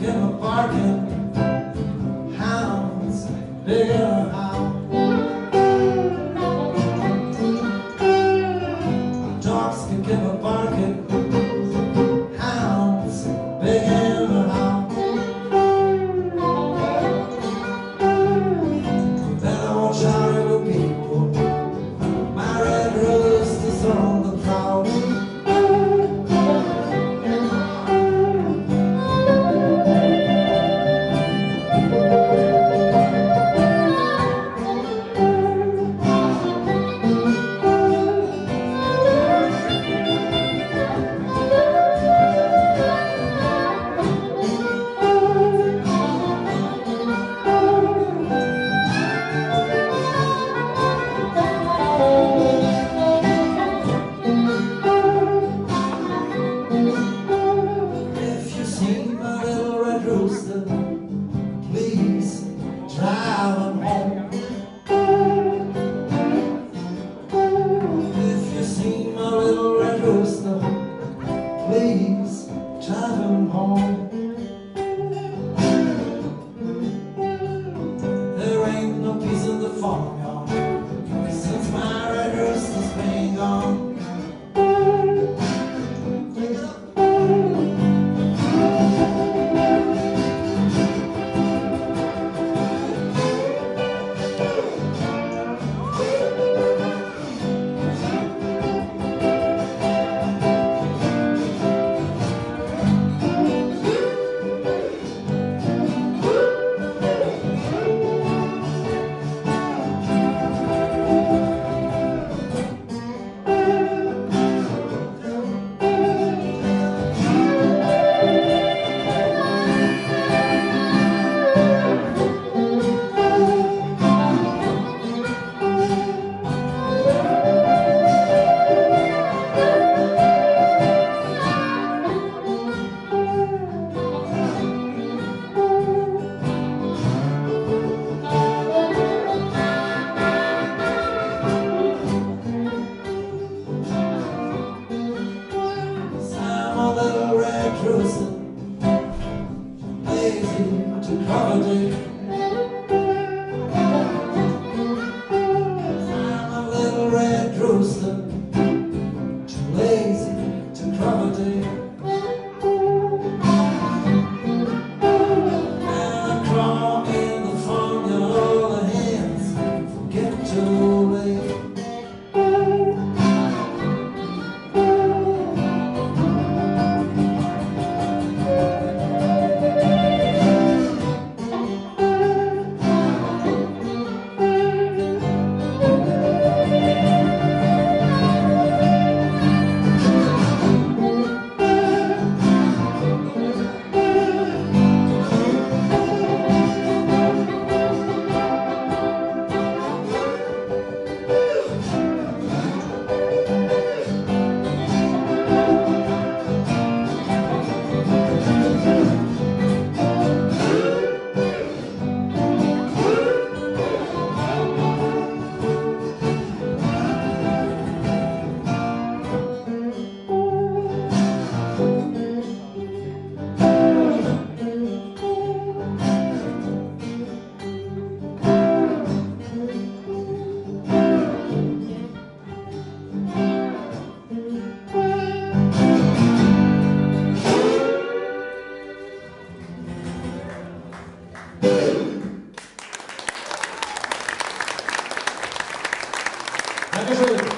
give a barking, hounds, big and a hound. Dogs can give a barking, hounds, big and a hound. Better watch out, little people. My red roosters are on the prowl. Rooster, please drive him home. If you see my little red rooster, please drive him home. There ain't no peace in the farmyard since my red rooster's been gone. Little red rooster, lazy to accommodate. I'm a little red rooster, too lazy to accommodate. And I crawl in the farmyard, all the hens get too late. Dankeschön.